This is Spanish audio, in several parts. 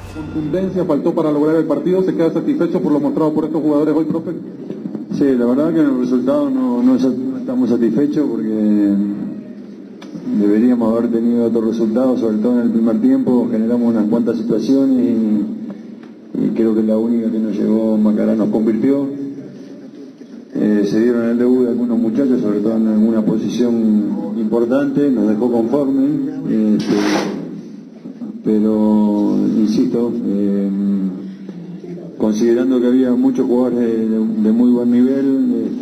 Contundencia faltó para lograr el partido. ¿Se queda satisfecho por lo mostrado por estos jugadores hoy, profe? Sí, la verdad que en el resultado no estamos satisfechos porque deberíamos haber tenido otros resultados, sobre todo en el primer tiempo. Generamos unas cuantas situaciones y creo que la única que nos llegó Macará nos convirtió. Se dieron el debut de algunos muchachos, sobre todo en alguna posición importante, nos dejó conforme, pero insisto, considerando que había muchos jugadores de muy buen nivel,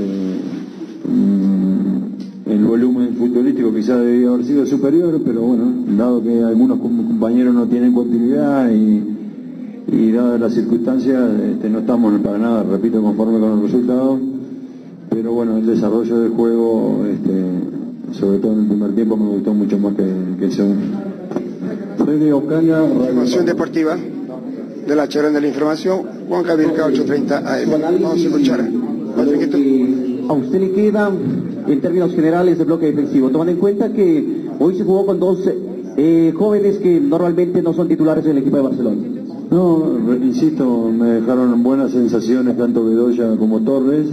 el volumen futbolístico quizás debía haber sido superior, pero bueno, dado que algunos compañeros no tienen continuidad y dadas las circunstancias, no estamos para nada, repito, conforme con el resultado. Pero bueno, el desarrollo del juego, sobre todo en el primer tiempo, me gustó mucho más que el segundo. Freddy Ocaña, Información deportiva de la Chorón de la Información, Juan Javier 830 AM. Vamos a escuchar. A usted le queda, en términos generales, el bloque defensivo, tomando en cuenta que hoy se jugó con dos jóvenes que normalmente no son titulares del equipo de Barcelona. No, insisto, me dejaron buenas sensaciones tanto Bedoya como Torres,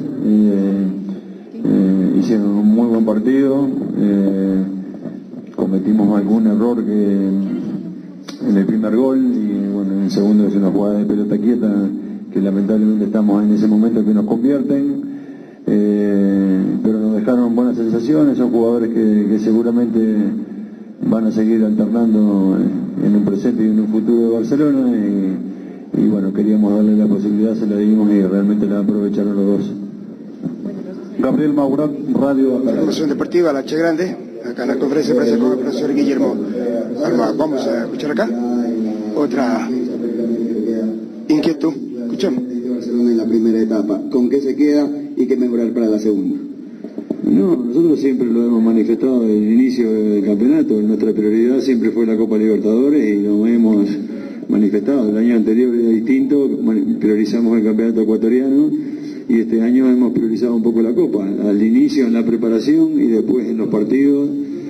hicieron un muy buen partido, cometimos algún error en el primer gol y bueno, en el segundo es una jugada de pelota quieta que lamentablemente estamos en ese momento que nos convierten, pero nos dejaron buenas sensaciones, son jugadores que seguramente van a seguir alternando en un presente y en un futuro de Barcelona y bueno, queríamos darle la posibilidad, se la dimos y realmente la aprovecharon los dos. Gabriel Maurat, Radio Atalaya. Información deportiva, la H grande, acá en la conferencia de prensa con el profesor Guillermo Alba. Vamos a escuchar acá otra inquietud. Escuchamos. Barcelona en la primera etapa, ¿con qué se queda y qué mejorar para la segunda? No, nosotros siempre lo hemos manifestado desde el inicio del campeonato, nuestra prioridad siempre fue la Copa Libertadores y lo hemos manifestado. El año anterior era distinto, priorizamos el campeonato ecuatoriano y este año hemos priorizado un poco la Copa, al inicio en la preparación y después en los partidos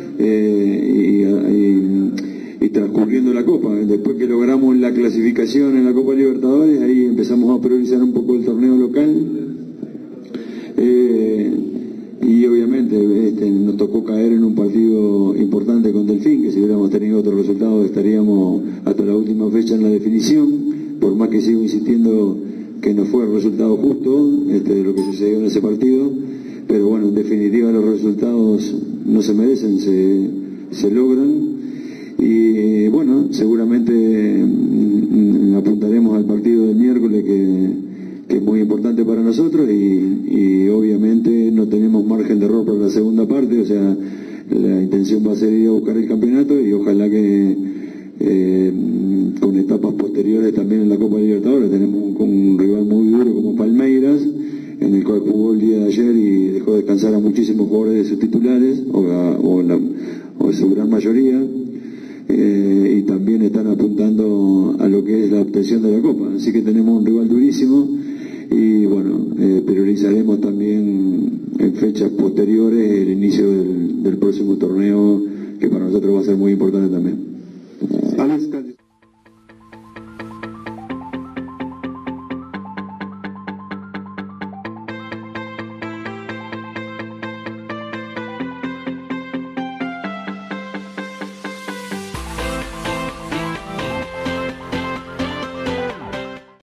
y transcurriendo la Copa. Después que logramos la clasificación en la Copa Libertadores, ahí empezamos a priorizar un poco el torneo local. Y obviamente nos tocó caer en un partido importante con Delfín, que si hubiéramos tenido otro resultado estaríamos hasta la última fecha en la definición, por más que sigo insistiendo que no fue el resultado justo de lo que sucedió en ese partido, pero bueno, en definitiva los resultados no se merecen, se logran y bueno, seguramente apuntaremos al partido del miércoles que es muy importante para nosotros y obviamente no tenemos margen de error para la segunda parte, o sea, la intención va a ser ir a buscar el campeonato y ojalá que con etapas posteriores también en la Copa Libertadores. Tenemos un rival muy duro como Palmeiras, en el cual jugó el día de ayer y dejó descansar a muchísimos jugadores de sus titulares o de su gran mayoría. Y también están apuntando a lo que es la obtención de la Copa, así que tenemos un rival durísimo y bueno, priorizaremos también en fechas posteriores el inicio del próximo torneo